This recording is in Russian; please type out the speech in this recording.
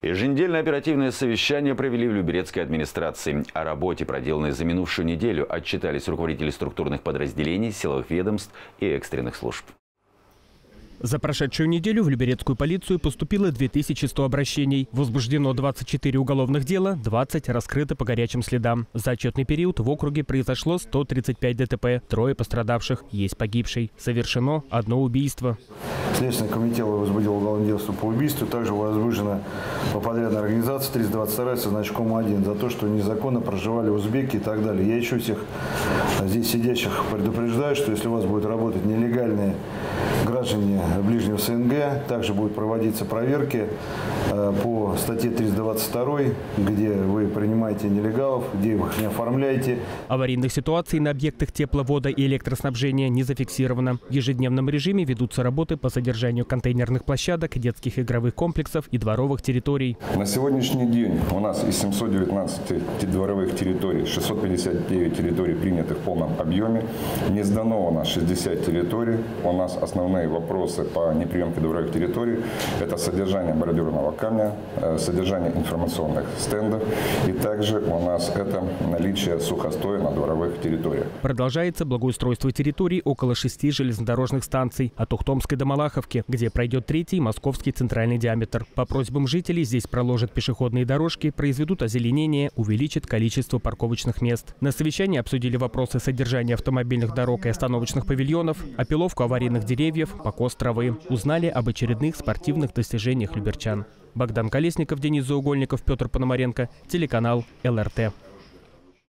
Еженедельное оперативное совещание провели в Люберецкой администрации. О работе, проделанной за минувшую неделю, отчитались руководители структурных подразделений, силовых ведомств и экстренных служб. За прошедшую неделю в Люберецкую полицию поступило 2100 обращений. Возбуждено 24 уголовных дела, 20 раскрыты по горячим следам. За отчетный период в округе произошло 135 ДТП, 3 пострадавших, есть погибший. Совершено 1 убийство. Следственный комитет возбудил уголовное дело по убийству. Также возбуждена по подрядной организации 322 со значком 1 за то, что незаконно проживали узбеки и так далее. Я еще всех здесь сидящих предупреждаю, что если у вас будут работать нелегальные граждане ближнего СНГ, также будут проводиться проверки по статье 322, где вы принимаете нелегалов, где вы их не оформляете. Аварийных ситуаций на объектах тепловода и электроснабжения не зафиксировано. В ежедневном режиме ведутся работы по содержанию контейнерных площадок, детских игровых комплексов и дворовых территорий. На сегодняшний день у нас из 719 дворовых территорий 659 территорий приняты в полном объеме. Не сдано у нас 60 территорий. У нас основные вопросы по неприемке дворовых территорий – это содержание бордюрного камня, содержание информационных стендов и также у нас это наличие сухостоя на дворовых территориях. Продолжается благоустройство территорий около 6 железнодорожных станций от Ухтомской до Малаховки, где пройдет 3-й московский центральный диаметр. По просьбам жителей здесь проложат пешеходные дорожки, произведут озеленение, увеличат количество парковочных мест. На совещании обсудили вопросы содержания автомобильных дорог и остановочных павильонов, опиловку аварийных деревьев, покос травы. Узнали об очередных спортивных достижениях люберчан. Богдан Колесников, Денис Заугольников, Петр Пономаренко, телеканал ЛРТ.